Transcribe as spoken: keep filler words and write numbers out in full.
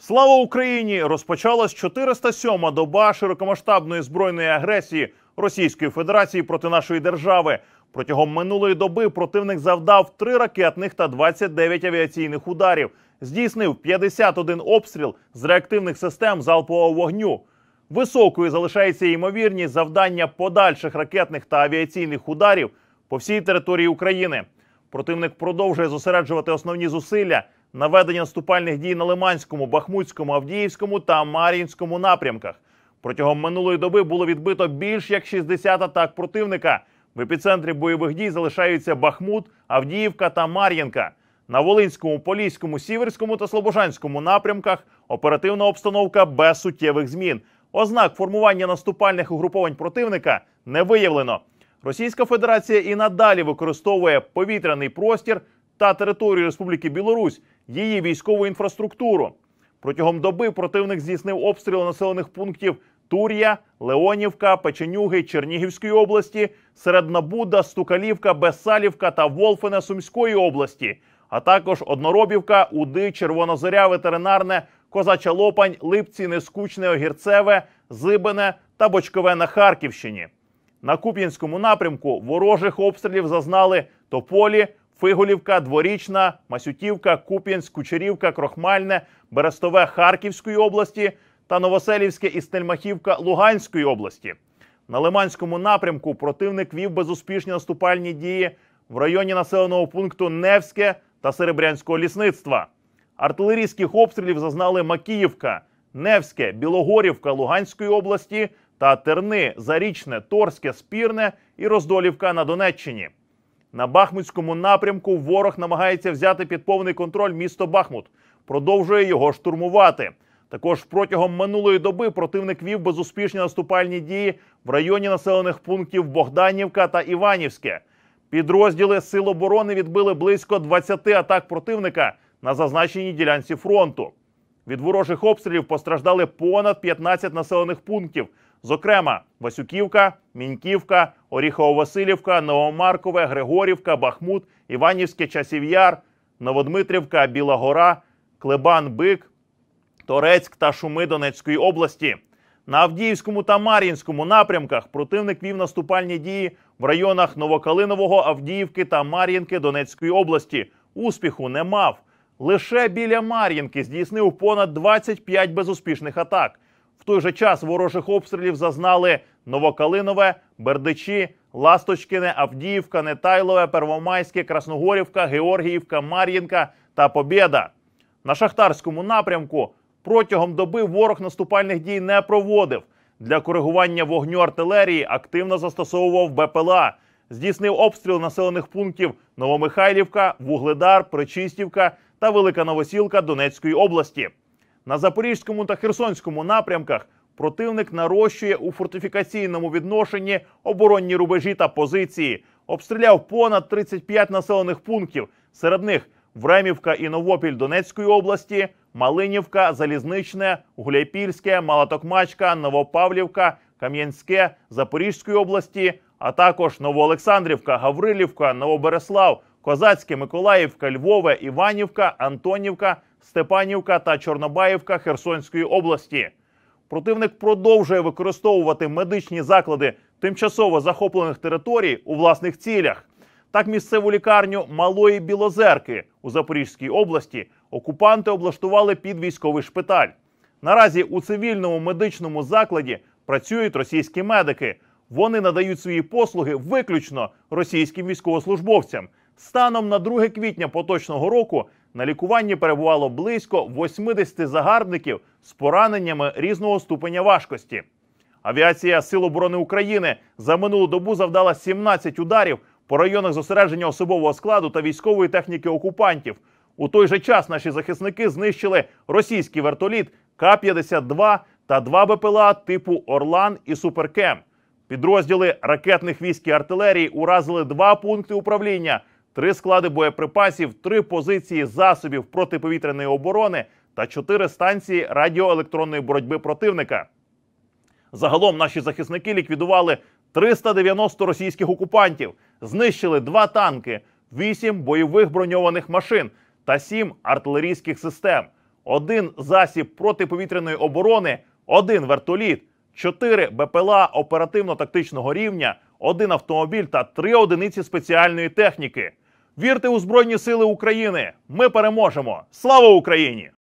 Слава Україні! Розпочалась чотириста сьома доба широкомасштабної збройної агресії Російської Федерації проти нашої держави. Протягом минулої доби противник завдав три ракетних та двадцять дев'ять авіаційних ударів. Здійснив п'ятдесят один обстріл з реактивних систем залпового вогню. Високою залишається ймовірність завдання подальших ракетних та авіаційних ударів по всій території України. Противник продовжує зосереджувати основні зусилля на ведення наступальних дій на Лиманському, Бахмутському, Авдіївському та Мар'їнському напрямках. Протягом минулої доби було відбито більш як шістдесят атак противника. В епіцентрі бойових дій залишаються Бахмут, Авдіївка та Мар'їнка. На Волинському, Поліському, Сіверському та Слобожанському напрямках оперативна обстановка без суттєвих змін. Ознак формування наступальних угруповань противника не виявлено. Російська Федерація і надалі використовує повітряний простір та територію Республіки Білорусь, її військову інфраструктуру. Протягом доби противник здійснив обстріли населених пунктів Тур'я, Леонівка, Печенюги Чернігівської області, Середнабуда, Стукалівка, Бессалівка та Волфине Сумської області, а також Одноробівка, Уди, Червонозоря, Ветеринарне, Козача Лопань, Липці, Нескучне, Огірцеве, Зибине та Бочкове на Харківщині. На Куп'янському напрямку ворожих обстрілів зазнали Тополі, Фиголівка, Дворічна, Масютівка, Куп'янськ, Кучерівка, Крохмальне, Берестове Харківської області та Новоселівське і Стельмахівка Луганської області. На Лиманському напрямку противник вів безуспішні наступальні дії в районі населеного пункту Невське та Серебрянського лісництва. Артилерійських обстрілів зазнали Макіївка, Невське, Білогорівка Луганської області та Терни, Зарічне, Торське, Спірне і Роздолівка на Донеччині. На Бахмутському напрямку ворог намагається взяти під повний контроль місто Бахмут, продовжує його штурмувати. Також протягом минулої доби противник вів безуспішні наступальні дії в районі населених пунктів Богданівка та Іванівське. Підрозділи Сил оборони відбили близько двадцяти атак противника на зазначеній ділянці фронту. Від ворожих обстрілів постраждали понад п'ятнадцять населених пунктів, зокрема Васюківка, Міньківка, Оріхово-Василівка, Новомаркове, Григорівка, Бахмут, Іванівське, Часів Яр, Новодмитрівка, Біла Гора, Клебан-Бик, Торецьк та Шуми Донецької області. На Авдіївському та Мар'їнському напрямках противник вів наступальні дії в районах Новокалинового, Авдіївки та Мар'їнки Донецької області. Успіху не мав. Лише біля Мар'їнки здійснив понад двадцять п'ять безуспішних атак. В той же час ворожих обстрілів зазнали Новокалинове, Бердичі, Ласточкине, Авдіївка, Нетайлове, Первомайське, Красногорівка, Георгіївка, Мар'їнка та Побєда. На Шахтарському напрямку протягом доби ворог наступальних дій не проводив. Для коригування вогню артилерії активно застосовував БПЛА. Здійснив обстріл населених пунктів Новомихайлівка, Вугледар, Причистівка та Велика Новосілка Донецької області. На Запорізькому та Херсонському напрямках противник нарощує у фортифікаційному відношенні оборонні рубежі та позиції. Обстріляв понад тридцять п'ять населених пунктів. Серед них Времівка і Новопіль Донецької області, Малинівка, Залізничне, Гуляйпільське, Малотокмачка, Новопавлівка, Кам'янське Запорізької області, а також Новоолександрівка, Гаврилівка, Новобереслав, Козацьке, Миколаївка, Львове, Іванівка, Антонівка, Степанівка та Чорнобаївка Херсонської області. Противник продовжує використовувати медичні заклади тимчасово захоплених територій у власних цілях. Так, місцеву лікарню Малої Білозерки у Запорізькій області окупанти облаштували під військовий шпиталь. Наразі у цивільному медичному закладі працюють російські медики. Вони надають свої послуги виключно російським військовослужбовцям. Станом на друге квітня поточного року на лікуванні перебувало близько восьмидесяти загарбників з пораненнями різного ступеня важкості. Авіація Сил оборони України за минулу добу завдала сімнадцять ударів по районах зосередження особового складу та військової техніки окупантів. У той же час наші захисники знищили російський вертоліт Ка п'ятдесят два та два БПЛА типу «Орлан» і «Суперкем». Підрозділи ракетних військ і артилерії уразили два пункти управління, три склади боєприпасів, три позиції засобів протиповітряної оборони та чотири станції радіоелектронної боротьби противника. Загалом наші захисники ліквідували триста дев'яносто російських окупантів, знищили два танки, вісім бойових броньованих машин та сім артилерійських систем. один засіб протиповітряної оборони, один вертоліт, чотири БПЛА оперативно-тактичного рівня, один автомобіль та три одиниці спеціальної техніки. Вірте у Збройні Сили України! Ми переможемо! Слава Україні!